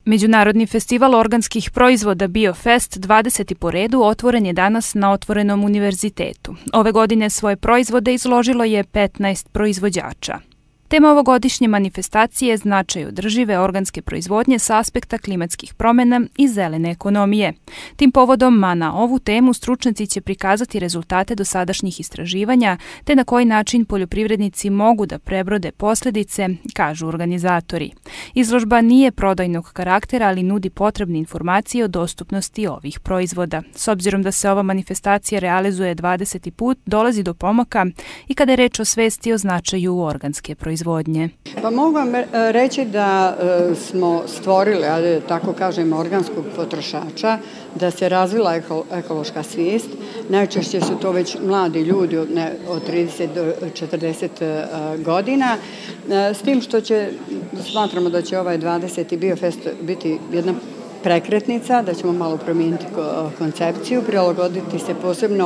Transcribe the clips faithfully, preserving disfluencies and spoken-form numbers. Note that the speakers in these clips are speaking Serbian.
Međunarodni festival organskih proizvoda BioFest dvadeseti po redu otvoren je danas na Otvorenom univerzitetu. Ove godine svoje proizvode izložilo je petnaest proizvođača. Tema ovogodišnje manifestacije je značaj održive organske proizvodnje s aspekta klimatskih promjena i zelene ekonomije. Tim povodom na ovu temu stručnjaci će prikazati rezultate dosadašnjih istraživanja te na koji način poljoprivrednici mogu da prebrode posljedice, kažu organizatori. Izložba nije prodajnog karaktera, ali nudi potrebne informacije o dostupnosti ovih proizvoda. S obzirom da se ova manifestacija realizuje dvadeseti put, dolazi do pomaka i kada je reč o svesti o značaju organske proizvodnje. Pa mogu vam reći da smo stvorili, ali tako kažem, organskog potrošača, da se razvila ekološka svijest. Najčešće su to već mladi ljudi od trideset do četrdeset godina. S tim što će, smatramo da će ovaj dvadeseti BioFest biti jedna prekretnica, da ćemo malo promijeniti koncepciju, prilagoditi se posebno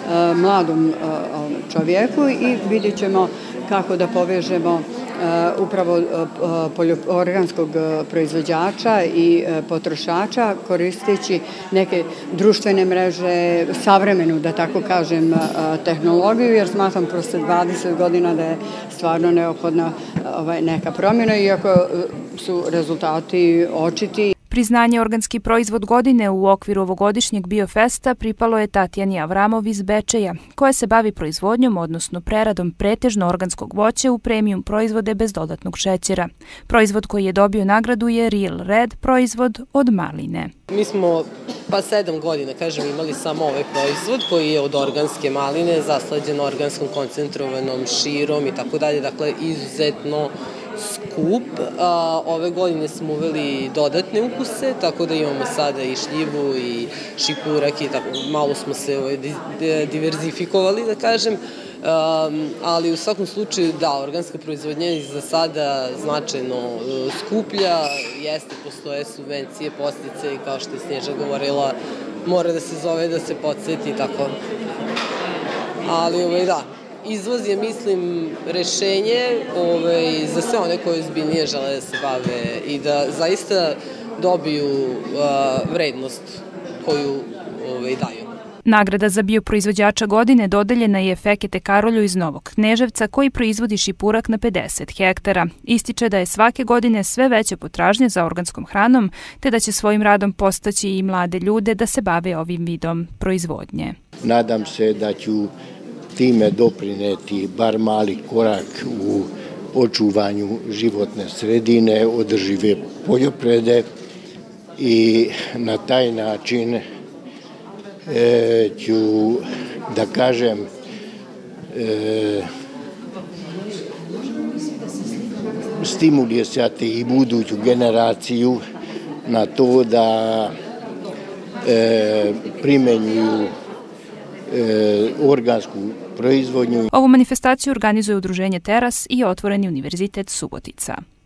mladom čovjeku i vidjet ćemo kako da povežemo upravo organskog proizvođača i potrošača koristeći neke društvene mreže, savremenu, da tako kažem, tehnologiju, jer smatram prosto dvadeset godina da je stvarno neophodna neka promjena, iako su rezultati očiti. Priznanje organski proizvod godine u okviru ovogodišnjeg BioFesta pripalo je Tatjani Avramov iz Bečeja, koja se bavi proizvodnjom, odnosno preradom pretežno organskog voća u premium proizvode bez dodatnog šećera. Proizvod koji je dobio nagradu je Real Red, proizvod od maline. Mi smo pa sedam godina, kažem, imali samo ovaj proizvod koji je od organske maline, zaslađen organskom koncentrovanom širom i tako dalje, dakle izuzetno skup. Ove godine smo uveli dodatne ukuse, tako da imamo sada i šljivu i šikurak i tako, malo smo se diverzifikovali, da kažem, ali u svakom slučaju da, organska proizvodnja je za sada značajno skuplja, jeste, postoje subvencije, podsticaji, kao što je Snježa govorila, mora da se zove, da se podsjeti i tako. Ali ovaj, da, izvoz je, mislim, rešenje ovaj, za sve one koje ozbiljnije žele da se bave i da zaista dobiju uh, vrednost koju ovaj, daju. Nagrada za bioproizvođača godine dodeljena je Fekete Karolju iz Novog Kneževca, koji proizvodi šipurak na pedeset hektara. Ističe da je svake godine sve veća potražnja za organskom hranom, te da će svojim radom postaći i mlade ljude da se bave ovim vidom proizvodnje. Nadam se da ću time doprineti bar mali korak u očuvanju životne sredine, održive poljoprivrede i na taj način e, ću, da kažem, e, stimulisati i buduću generaciju na to da e, primenjuju organsku proizvodnju. Ovu manifestaciju organizuje Udruženje Teras i Otvoreni univerzitet Subotica.